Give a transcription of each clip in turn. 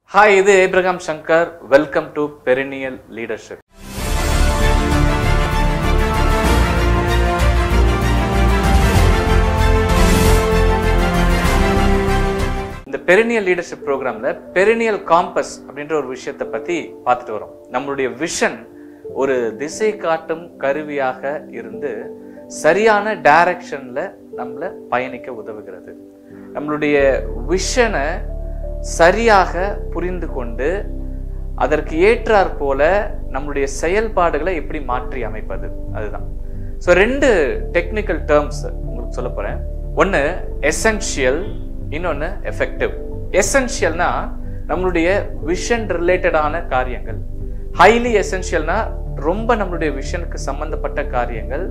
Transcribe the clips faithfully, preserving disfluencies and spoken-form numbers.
Hi, this is Abraham shankar. Welcome to Perennial Leadership. இந்த Perennial Leadership programல Perennial Compass அப்படின்ற ஒரு விஷயத்தை பத்தி பார்த்துட்டு வரோம். நம்மளுடைய விஷன் ஒரு திசை காட்டும் கருவியாக இருந்து சரியான டைரக்ஷன்ல நம்மள பயணிக்க உதவுகிறது. நம்மளுடைய விஷனை சரியாக புரிந்து கொண்டு அதற்கு ஏற்றாற் போல நம்மளுடைய செயல்பாடுகளை எப்படி மாற்றி அமைப்பது அதுதான். ஸோ ரெண்டு டெக்னிக்கல் டேர்ம்ஸ் உங்களுக்கு சொல்ல போறேன். ஒன்று எசென்ஷியல், இன்னொன்று எஃபெக்டிவ். எசென்ஷியல்னா நம்மளுடைய விஷன் ரிலேட்டடான காரியங்கள். ஹைலி எசென்ஷியல்னா ரொம்ப நம்மளுடைய விஷனுக்கு சம்பந்தப்பட்ட காரியங்கள்.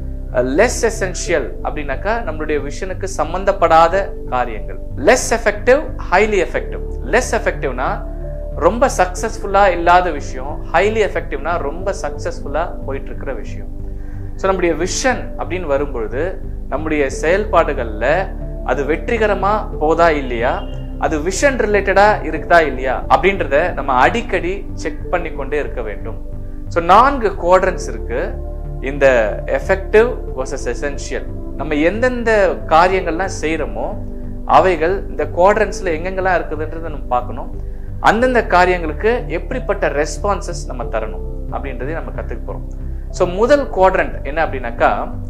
லெஸ் எசென்ஷியல் அப்படின்னாக்கா நம்மளுடைய விஷனுக்கு சம்பந்தப்படாத காரியங்கள். Less effective, highly effective. லெஸ் எஃபெக்டிவ்னா ரொம்ப சக்சஸ்ஃபுல்லா இல்லாத விஷயம், ஹைலி எஃபெக்டிவ்னா ரொம்ப சக்சஸ்ஃபுல்லா போயிட்டு இருக்கிற விஷயம். ஸோ நம்முடைய விஷன் அப்படின்னு வரும்பொழுது நம்முடைய செயல்பாடுகள்ல அது வெற்றிகரமா போதா இல்லையா, அது விஷன் ரிலேட்டடா இருக்குதா இல்லையா அப்படின்றத நம்ம அடிக்கடி செக் பண்ணி கொண்டே இருக்க வேண்டும். ஸோ நான்கு குவாட்ரண்ட்ஸ் இருக்கு இந்த எஃபெக்டிவ் வர்சஸ் எசென்ஷியல். நம்ம எந்தெந்த காரியங்கள்லாம் செய்யறோமோ அவைகள் இந்த குவாட்ரண்ட்ஸ்ல எங்கெங்கெல்லாம் இருக்குதுன்றத நம்ம பார்க்கணும். அந்தந்த காரியங்களுக்கு எப்படிப்பட்ட ரெஸ்பான்சஸ் நம்ம தரணும் அப்படின்றதை நம்ம கத்துக்க போறோம். ஸோ முதல் குவாட்ரண்ட் என்ன அப்படின்னாக்கா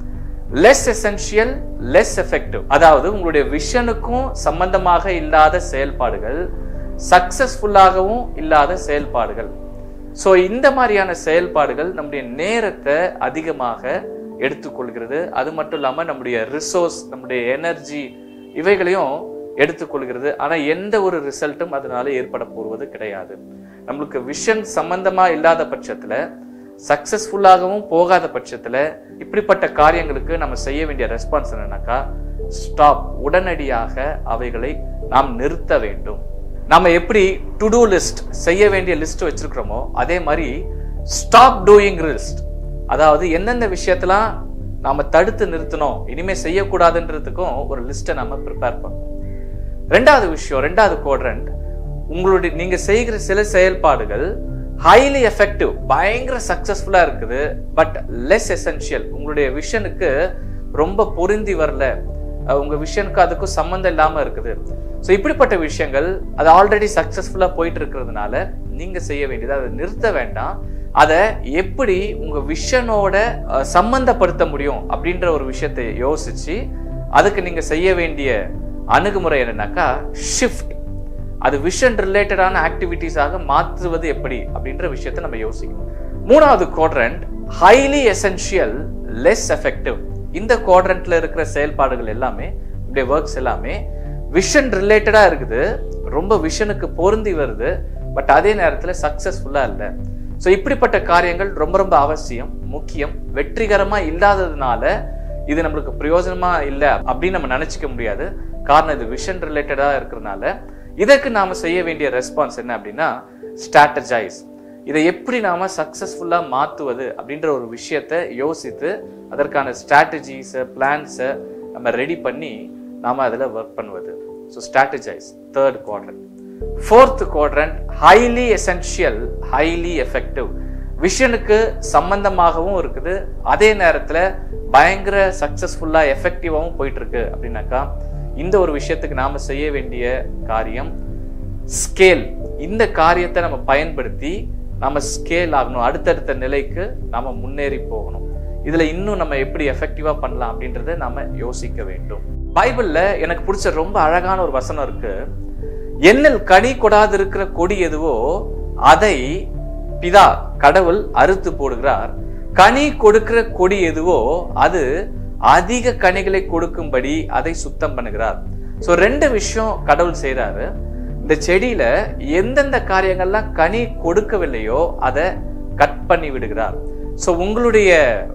லெஸ் எசென்ஷியல், லெஸ் எஃபெக்டிவ். அதாவது உங்களுடைய விஷனுக்கும் சம்பந்தமாக இல்லாத செயல்பாடுகள், சக்சஸ்ஃபுல்லாகவும் இல்லாத செயல்பாடுகள். ஸோ இந்த மாதிரியான செயல்பாடுகள் நம்முடைய நேரத்தை அதிகமாக எடுத்துக்கொள்கிறது. அது மட்டும் இல்லாமல் நம்முடைய ரிசோர்ஸ், நம்முடைய எனர்ஜி இவைகளையும் எடுத்துக்கொள்கிறது. ஆனால் எந்த ஒரு ரிசல்ட்டும் அதனால ஏற்பட போவது கிடையாது. நம்மளுக்கு விஷன் சம்பந்தமா இல்லாத பட்சத்தில், சக்சஸ்ஃபுல்லாகவும் போகாத பட்சத்தில் இப்படிப்பட்ட காரியங்களுக்கு நம்ம செய்ய வேண்டிய ரெஸ்பான்ஸ் என்னன்னாக்கா ஸ்டாப். உடனடியாக அவைகளை நாம் நிறுத்த வேண்டும். நாம எப்படி டு டூ லிஸ்ட், செய்ய வேண்டிய லிஸ்ட் வச்சிருக்கிறோமோ அதே மாதிரி ஸ்டாப் டூயிங் லிஸ்ட். அதாவது எந்தெந்த விஷயத்தெல்லாம் நாம தடுத்து நிறுத்தணும், இனிமே செய்யக்கூடாதுன்றதுக்கும் ஒரு லிஸ்ட்டை நம்ம ப்ரிப்பேர் பண்ணணும். ரெண்டாவது விஷயம், ரெண்டாவது குவாட்ரண்ட், உங்களுடைய நீங்க செய்கிற சில செயல்பாடுகள் ஹைலி எஃபெக்டிவ், பயங்கர சக்சஸ்ஃபுல்லா இருக்குது, பட் லெஸ் எசென்ஷியல், உங்களுடைய விஷனுக்கு ரொம்ப பொருந்தி வரல, உங்க விஷனுக்கு அதுக்கும் சம்பந்தம் இல்லாம இருக்குது. ஸோ இப்படிப்பட்ட விஷயங்கள் அது ஆல்ரெடி சக்சஸ்ஃபுல்லா போயிட்டு இருக்கிறதுனால நீங்க செய்ய வேண்டியது அதை நிறுத்த வேண்டாம். அதை எப்படி உங்க விஷனோட சம்பந்தப்படுத்த முடியும் அப்படின்ற ஒரு விஷயத்தை யோசிச்சு அதுக்கு நீங்க செய்ய வேண்டிய அணுகுமுறை என்னன்னாக்கா ஷிஃப்ட். அது விஷன் ரிலேட்டடான ஆக்டிவிட்டிஸாக மாற்றுவது எப்படி அப்படின்ற விஷயத்தை நம்ம யோசிக்கணும். மூணாவது quadrant highly essential, less effective. இந்த குவாட்ரண்ட்ல இருக்கிற செயல்பாடுகள் எல்லாமே, இப்படி ஒர்க்ஸ் எல்லாமே விஷன் ரிலேட்டடா இருக்குது, ரொம்ப விஷனுக்கு பொருந்தி வருது, பட் அதே நேரத்தில் சக்சஸ்ஃபுல்லா இல்லை. ஸோ இப்படிப்பட்ட காரியங்கள் ரொம்ப ரொம்ப அவசியம், முக்கியம். வெற்றிகரமா இல்லாததுனால இது நம்மளுக்கு பிரயோஜனமா இல்லை அப்படின்னு நம்ம நினைச்சிக்க முடியாது. காரணம் இது விஷன் ரிலேட்டடா இருக்கிறதுனால. இதற்கு நாம செய்ய வேண்டிய ரெஸ்பான்ஸ் என்ன அப்படின்னா ஸ்ட்ராட்டஜைஸ். இதை எப்படி நாம சக்சஸ்ஃபுல்லா மாற்றுவது அப்படின்ற ஒரு விஷயத்தை யோசித்து அதற்கான ஸ்ட்ராட்டஜிஸை, பிளான்ஸை நம்ம ரெடி பண்ணி நாம அதில் ஒர்க் பண்ணுவது. So strategize, third quadrant. Fourth quadrant highly essential, highly effective. விஷனுக்கு சம்பந்தமாகவும் இருக்குது, அதே நேரத்தில் பயங்கர சக்சஸ்ஃபுல்லா எஃபெக்டிவாகவும் போயிட்டு இருக்கு அப்படின்னாக்கா இந்த ஒரு விஷயத்துக்கு நாம செய்ய வேண்டிய காரியம் ஸ்கேல். இந்த காரியத்தை நம்ம பயன்படுத்தி நாம ஸ்கேல் ஆகணும், அடுத்தடுத்த நிலைக்கு நாம முன்னேறி போகணும். இதுல இன்னும் நம்ம எப்படி எஃபெக்டிவா பண்ணலாம் அப்படின்றத நாம யோசிக்க வேண்டும். பைபிள்ல எனக்கு பிடிச்ச ரொம்ப அழகான ஒரு வசனம் இருக்கு. என்னில் கனி கொடாது இருக்கிற கொடி எதுவோ அதை பிதா கடவுள் அறுத்து போடுகிறார். கனி கொடுக்கிற கொடி எதுவோ அது அதிக கனிகளை கொடுக்கும்படி அதை சுத்தம் பண்ணுகிறார். சோ ரெண்டு விஷயம் கடவுள் செய்யறாரு. இந்த செடியில எந்தெந்த காரியங்கள்லாம் கனி கொடுக்கவில்லையோ அதை கட் பண்ணி விடுகிறார். சோ உங்களுடைய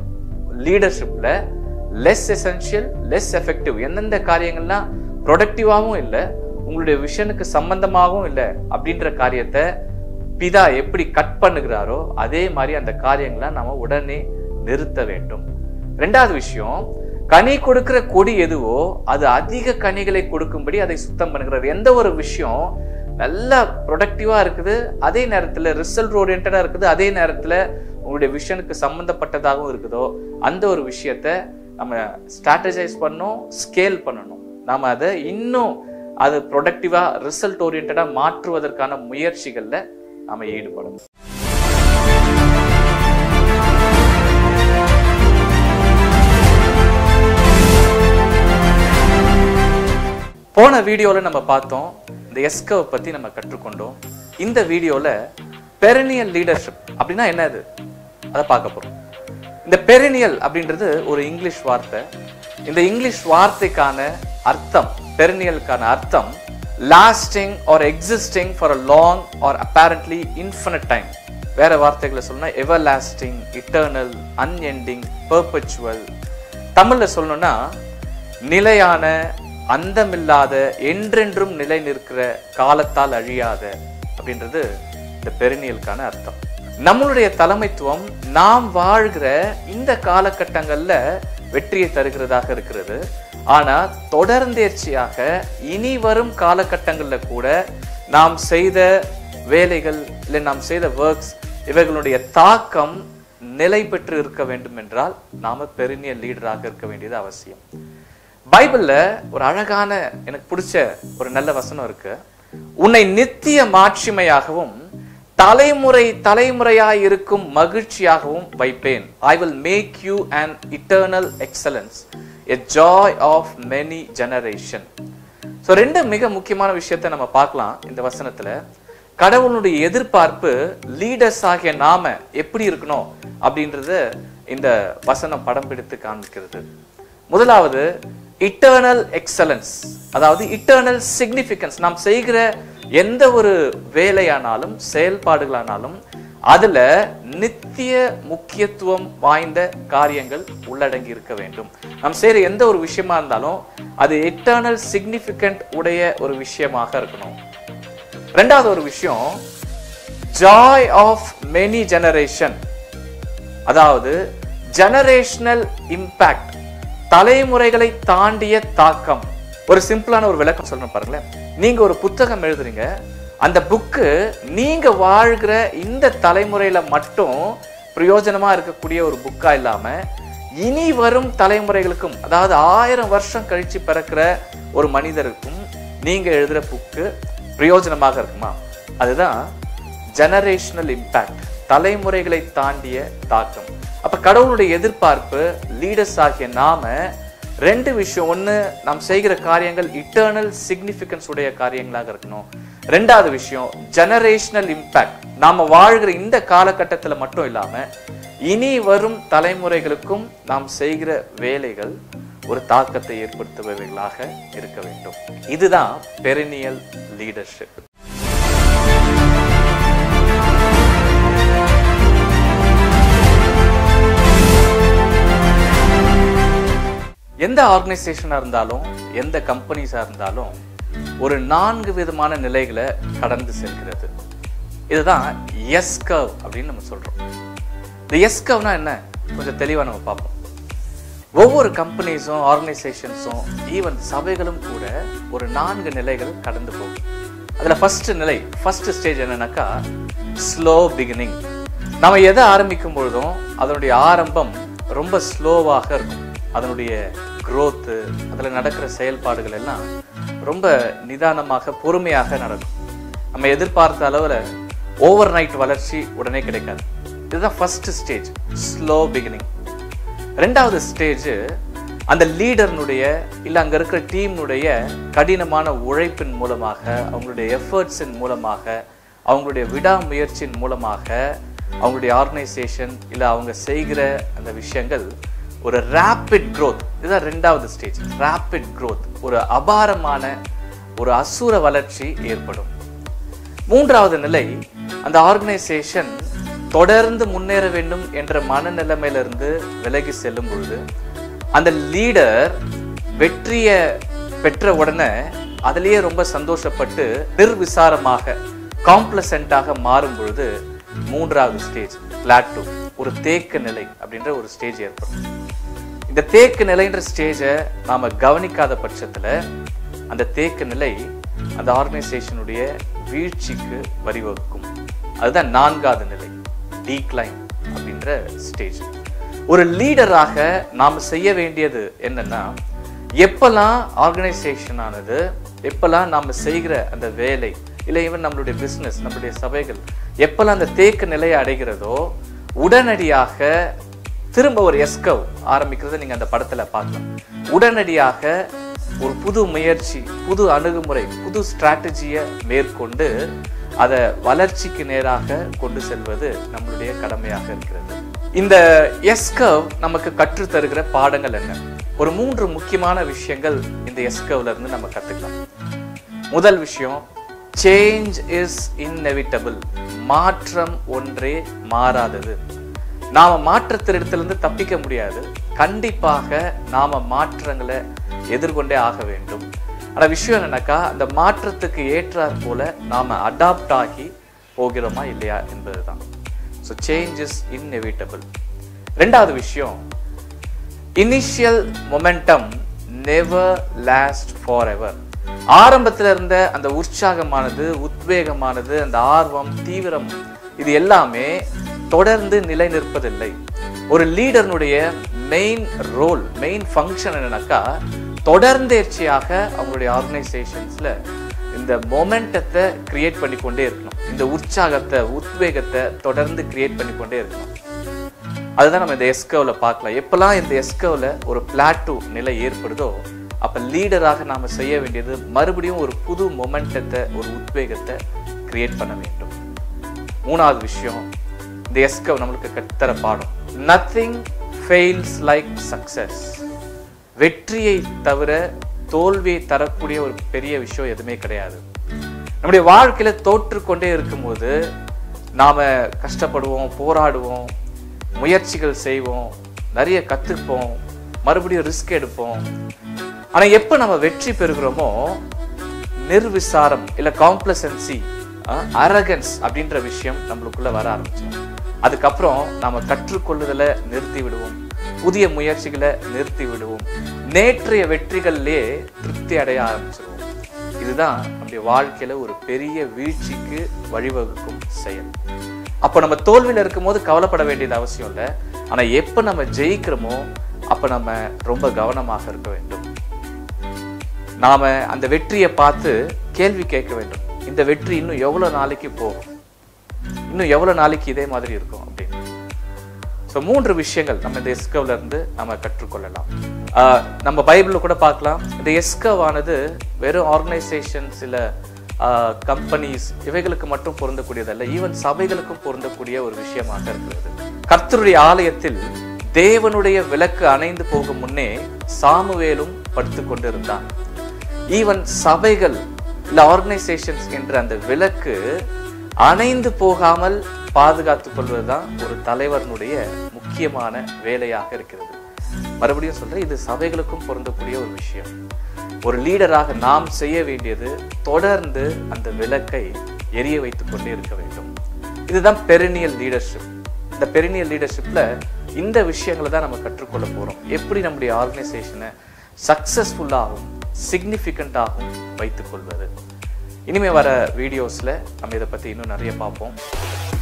லீடர்ஷிப்ல லெஸ் எசென்ஷியல், லெஸ் எஃபெக்டிவ், எந்தெந்த காரியங்கள்லாம் ப்ரொடக்டிவாகவும் இல்லை, உங்களுடைய விஷனுக்கு சம்பந்தமாகவும் இல்லை அப்படின்ற காரியத்தை பிதா எப்படி கட் பண்ணுகிறாரோ அதே மாதிரி அந்த காரியங்களை நாம உடனே நிறுத்த வேண்டும். ரெண்டாவது விஷயம், கனி கொடுக்கிற கொடி எதுவோ அது அதிக கனிகளை கொடுக்கும்படி அதை சுத்தம் பண்ணுகிறார். எந்த ஒரு விஷயம் நல்லா ப்ரொடக்டிவா இருக்குது, அதே நேரத்துல ரிசல்ட் ஓரியன்டா இருக்குது, அதே நேரத்துல உங்களுடைய விஷனுக்கு சம்பந்தப்பட்டதாகவும் இருக்குதோ அந்த ஒரு விஷயத்த நம்ம ஸ்ட்ராட்டஜைஸ் பண்ணணும், ஸ்கேல் பண்ணணும். நாம அதை இன்னும் அது ப்ரொடக்டிவா ரிசல்ட் ஓரியன்டா மாற்றுவதற்கான முயற்சிகள்ல நாம ஈடுபடணும். போன வீடியோல நம்ம பார்த்தோம், இந்த எஸ் கர்வ் பத்தி நம்ம கற்றுக்கொண்டோம். இந்த வீடியோல பெரினியல் லீடர்ஷிப் அப்படின்னா என்னது அதை பார்க்க போறோம். இந்த பெரினியல் அப்படின்றது ஒரு இங்கிலீஷ் வார்த்தை. இந்த இங்கிலீஷ் வார்த்தைக்கான அர்த்தம், பெரினியலுக்கான அர்த்தம் lasting or existing for a long or apparently infinite time. வேற வார்த்தைகளை சொல்லணும்னா ever lasting, eternal, unending, perpetual. தமிழ்ல சொல்லணும்னா நிலையான, அந்தமில்லாத, என்றென்றும் நிலை நிற்கிற, காலத்தால் அழியாத அப்படின்றது இந்த பெரினியலுக்கான அர்த்தம். நம்மளுடைய தலைமைத்துவம் நாம் வாழ்கிற இந்த காலகட்டங்கள்ல வெற்றியை தருகிறதாக இருக்கிறது. ஆனா தொடர்ந்தேர்ச்சியாக இனி வரும் காலகட்டங்கள்ல கூட நாம் செய்த வேலைகள் இல்லை நாம் செய்த ஒர்க்ஸ் இவைகளுடைய தாக்கம் நிலை பெற்று இருக்க வேண்டும் என்றால் நாம பெரினியல் லீடராக இருக்க வேண்டியது அவசியம். பைபிள்ல ஒரு அழகான எனக்கு பிடிச்ச ஒரு நல்ல வசனம் இருக்கு. உன்னை நித்திய மாட்சிமையாகவும் தலைமுறை தலைமுறையாய் இருக்கும் மகிழ்ச்சியாகவும் வைப்பேன். I will make you an eternal excellence, a joy of many generation. So ரெண்டு மிக முக்கியமான விஷயத்தை நம்ம பார்க்கலாம் இந்த வசனத்துல. கடவுளுடைய எதிர்பார்ப்பு லீடர்ஸ் ஆகிய நாம எப்படி இருக்கணும் அப்படின்றத இந்த வசனம் படம் பிடித்து காண்பிக்கிறது. முதலாவது இட்டர்னல் எக்ஸலன்ஸ், அதாவது இட்டர்னல் சிக்னிஃபிகன்ஸ். நாம் செய்கிற எந்த ஒரு வேலையானாலும் செயல்பாடுகளானாலும் அதுல நித்திய முக்கியத்துவம் வாய்ந்த காரியங்கள் உள்ளடங்கி இருக்க வேண்டும். நாம் செய்யற எந்த ஒரு விஷயமா இருந்தாலும் அது இட்டர்னல் சிக்னிஃபிகன்ட் உடைய ஒரு விஷயமாக இருக்கணும். ரெண்டாவது ஒரு விஷயம் ஜாய் ஆஃப் மெனி ஜெனரேஷன், அதாவது ஜெனரேஷனல் இம்பாக்ட், தலைமுறைகளை தாண்டிய தாக்கம். ஒரு சிம்பிளான ஒரு விளக்கம் சொல்றேன் பாருங்களேன். நீங்க ஒரு புத்தகம் எழுதுறீங்க, அந்த புக்கு நீங்க வாழ்கிற இந்த தலைமுறையில மட்டும் பிரயோஜனமா இருக்கக்கூடிய ஒரு புக்கா இல்லாம இனி வரும் தலைமுறைகளுக்கும், அதாவது ஆயிரம் வருஷம் கழிச்சு பிறக்கிற ஒரு மனிதருக்கும் நீங்க எழுதுற புக்கு பிரயோஜனமாக இருக்குமா? அதுதான் ஜெனரேஷனல் இம்பாக்ட், தலைமுறைகளை தாண்டிய தாக்கம். அப்ப கடவுளுடைய எதிர்பார்ப்பு லீடர்ஸ் ஆகிய நாம ரெண்டு விஷயம். ஒண்ணு, நாம் செய்கிற காரியங்கள் இட்டர்னல் சிக்னிஃபிகன்ஸ் உடைய காரியங்களாக இருக்கணும். ரெண்டாவது விஷயம் ஜெனரேஷனல் இம்பாக்ட், நாம வாழ்கிற இந்த காலகட்டத்துல மட்டும் இல்லாம இனி வரும் தலைமுறைகளுக்கும் நாம் செய்கிற வேலைகள் ஒரு தாக்கத்தை ஏற்படுத்துபவைகளாக இருக்க வேண்டும். இதுதான் பெரினியல் லீடர்ஷிப். எந்த ஆர்கனைசேஷனா இருந்தாலும் எந்த கம்பெனிஸா இருந்தாலும் ஒரு நான்கு விதமான நிலைகளை கடந்து செல்கிறது. இதுதான் எஸ் கர்வ் அப்படின்னு நம்ம சொல்றோம். இந்த எஸ் கர்வ்னா என்ன கொஞ்சம் தெளிவா நம்ம பார்ப்போம். ஒவ்வொரு கம்பெனிஸும் ஆர்கனைசேஷன்ஸும் ஈவன் சபைகளும் கூட ஒரு நான்கு நிலைகள் கடந்து போகும். அதுல ஃபர்ஸ்ட் நிலை, ஃபர்ஸ்ட் ஸ்டேஜ் என்னன்னாக்கா ஸ்லோ பிகினிங். நம்ம எதை ஆரம்பிக்கும் பொழுதும் அதனுடைய ஆரம்பம் ரொம்ப ஸ்லோவாக இருக்கும். அதனுடைய growth, அதில் நடக்கிற செயல்பாடுகள் எல்லாம் ரொம்ப நிதானமாக பொறுமையாக நடக்கும். நம்ம எதிர்பார்த்த அளவில் ஓவர் நைட் வளர்ச்சி உடனே கிடைக்காது. இதுதான் ஃபர்ஸ்ட் ஸ்டேஜ், ஸ்லோ பிகினிங். ரெண்டாவது ஸ்டேஜ் அந்த லீடர்னுடைய இல்லை அங்கே இருக்கிற டீம்னுடைய கடினமான உழைப்பின் மூலமாக, அவங்களுடைய எஃபர்ட்ஸின் மூலமாக, அவங்களுடைய விடாமுயற்சியின் மூலமாக அவங்களுடைய ஆர்கனைசேஷன் இல்லை அவங்க செய்கிற அந்த விஷயங்கள் ஒரு ரேபிட் growth. இதுதான் ரெண்டாவது ஸ்டேஜ், ரேபிட் growth. ஒரு அபாரமான ஒரு அசுர வளர்ச்சி ஏற்படும். மூன்றாவது நிலை, அந்த ஆர்கனைசேஷன் தொடர்ந்து முன்னேற வேண்டும் என்ற மனநிலைமையிலிருந்து விலகி செல்லும் பொழுது அந்த லீடர் வெற்றியை பெற்ற உடனே அதிலேயே ரொம்ப சந்தோஷப்பட்டு நிர்விசாரமாக காம்ப்ளசென்ட்டாக மாறும் பொழுது மூன்றாவது ஸ்டேஜ், பிளாட்டூ, ஒரு தேக்க நிலை அப்படின்ற ஒரு ஸ்டேஜ் ஏற்படும். இந்த தேக்க நிலைன்ற ஸ்டேஜை நாம கவனிக்காத பட்சத்துல அந்த தேக்க நிலை அந்த ஆர்கனைசேஷனுடைய வீழ்ச்சிக்கு வழிவகுக்கும். அதுதான் நான்காவது நிலை, டீக்ளைன் அப்படின்ற ஸ்டேஜ். ஒரு லீடராக நாம் செய்ய வேண்டியது என்னன்னா, எப்பெல்லாம் ஆர்கனைசேஷன் ஆனது, எப்பெல்லாம் நாம் செய்கிற அந்த வேலை, இல்லை ஈவன் நம்மளுடைய பிஸ்னஸ், நம்மளுடைய சபைகள் எப்பெல்லாம் அந்த தேக்க நிலையை அடைகிறதோ, உடனடியாக திரும்ப ஒரு எஸ்கவ் ஆரம்பிக்கிறத நீங்க அந்த படத்துல பார்க்கலாம். உடனடியாக ஒரு புது முயற்சி, புது அணுகுமுறை, புது ஸ்ட்ராட்டஜியை மேற்கொண்டு அதை வளர்ச்சிக்கு நேராக கொண்டு செல்வது நம்மளுடைய கடமையாக இருக்கிறது. இந்த எஸ்கவ் நமக்கு கற்று தருகிற பாடங்கள் என்ன? ஒரு மூன்று முக்கியமான விஷயங்கள் இந்த எஸ்கவ்ல இருந்து நம்ம கத்துக்கலாம். முதல் விஷயம், சேஞ்ச் இஸ் இன்எவிட்டபிள். மாற்றம் ஒன்றே மாறாதது. நாம மாற்றத்திலிருந்து தப்பிக்க முடியாது. கண்டிப்பாக நாம மாற்றங்களை எதிர்கொண்டே ஆக வேண்டும். ஆனா விஷயம் என்னன்னாக்கா, அந்த மாற்றத்துக்கு ஏற்றாற் போல நாம அடாப்ட் ஆகி போகிறோமா இல்லையா என்பதுதான். So change is inevitable. ரெண்டாவது விஷயம், initial momentum never lost forever. ஆரம்பத்தில் இருந்த அந்த உற்சாகமானது, உத்வேகமானது, அந்த ஆர்வம், தீவிரம், இது எல்லாமே தொடர்ந்து நிலை நிற்பதில்லை. ஒரு லீடர்னுடைய மெயின் ரோல், மெயின் ஃபங்க்ஷன் என்னன்னாக்கா, தொடர்ந்தேர்ச்சியாக அவங்களுடைய ஆர்கனைசேஷன்ஸ்ல இந்த மொமெண்டத்தை கிரியேட் பண்ணி கொண்டே இருக்கணும். இந்த உற்சாகத்தை, உத்வேகத்தை தொடர்ந்து கிரியேட் பண்ணி கொண்டே இருக்கணும். அதுதான் நம்ம இந்த எஸ்கவ்ல பார்க்கலாம். எப்பெல்லாம் இந்த எஸ்கவ்ல ஒரு பிளாட்டூ நிலை ஏற்படுதோ, அப்ப லீடராக நாம செய்ய வேண்டியது மறுபடியும் ஒரு புது மொமெண்டத்தை, ஒரு உத்வேகத்தை கிரியேட் பண்ண வேண்டும். மூணாவது விஷயம், இந்த எஸ்கவ் நம்மளுக்கு கத்தர பாடம், நத்திங் ஃபெயில்ஸ் லைக் சக்சஸ். வெற்றியை தவிர தோல்வியை தரக்கூடிய ஒரு பெரிய விஷயம் எதுவுமே கிடையாது. நம்முடைய வாழ்க்கையில தோற்றுக்கொண்டே இருக்கும்போது நாம கஷ்டப்படுவோம், போராடுவோம், முயற்சிகள் செய்வோம், நிறைய கத்துப்போம், மறுபடியும் ரிஸ்க் எடுப்போம். ஆனா எப்ப நம்ம வெற்றி பெறுகிறோமோ, நிர்விசாரம் இல்ல காம்ப்ளசன்சி, அரகன்ஸ் அப்படின்ற விஷயம் நம்மளுக்குள்ள வர ஆரம்பிச்சோம். அதுக்கப்புறம் நாம கற்றுக்கொள்ளுதலை நிறுத்தி விடுவோம், புதிய முயற்சிகளை நிறுத்தி விடுவோம், நேற்றைய வெற்றிகளிலே திருப்தி அடைய ஆரம்பிச்சிருவோம். இதுதான் நம்முடைய வாழ்க்கையில ஒரு பெரிய வீழ்ச்சிக்கு வழிவகுக்கும் செயல். அப்ப நம்ம தோல்வியில இருக்கும் போது கவலைப்பட வேண்டியது அவசியம் இல்லை. ஆனா எப்ப நம்ம ஜெயிக்கிறோமோ அப்ப நம்ம ரொம்ப கவனமாக இருக்க வேண்டும். நாம அந்த வெற்றியை பார்த்து கேள்வி கேட்க வேண்டும், இந்த வெற்றி இன்னும் எவ்வளவு நாளைக்கு போகும், இன்னும் எவ்வளவு நாளைக்கு இதே மாதிரி இருக்கும் அப்படின்னு. ஸோ மூன்று விஷயங்கள் நம்ம இந்த எஸ்கவ்ல இருந்து நம்ம கற்றுக்கொள்ளலாம். நம்ம பைபிள்ல கூட பார்க்கலாம், இந்த எஸ்கவ் ஆனது வெறும் ஆர்கனைசேஷன்ஸ் இல்ல கம்பெனிஸ் இவைகளுக்கு மட்டும் பொருந்தக்கூடியதல்ல, ஈவன் சபைகளுக்கும் பொருந்தக்கூடிய ஒரு விஷயமாக இருக்கிறது. கர்த்தருடைய ஆலயத்தில் தேவனுடைய விளக்கு அணைந்து போகும் முன்னே சாமுவேலும் படுத்து கொண்டிருந்தான். ஈவன் சபைகள் இல்ல ஆர்கனைசேஷன்ஸ் என்ற அந்த விளக்கு அணைந்து போகாமல் பாதுகாத்துக் கொள்வதுதான் ஒரு தலைவனுடைய முக்கியமான வேலையாக இருக்கிறது. மறுபடியும் சொல்றேன், இது சபைகளுக்கும் பொருந்தக்கூடிய ஒரு விஷயம். ஒரு லீடராக நாம் செய்ய வேண்டியது தொடர்ந்து அந்த விளக்கை எரிய வைத்துக் கொண்டே இருக்க வேண்டும். இதுதான் பெரினியல் லீடர்ஷிப். இந்த பெரினியல் லீடர்ஷிப்ல இந்த விஷயங்களை தான் நம்ம கற்றுக்கொள்ள போறோம். எப்படி நம்முடைய ஆர்கனைசேஷனை சக்சஸ்ஃபுல்லாகவும் சிக்னிஃபிகண்டாகவும் வைத்துக் கொள்வது. இனிமே வர வீடியோஸ்ல நம்ம இதை பத்தி இன்னும் நிறைய பார்ப்போம்.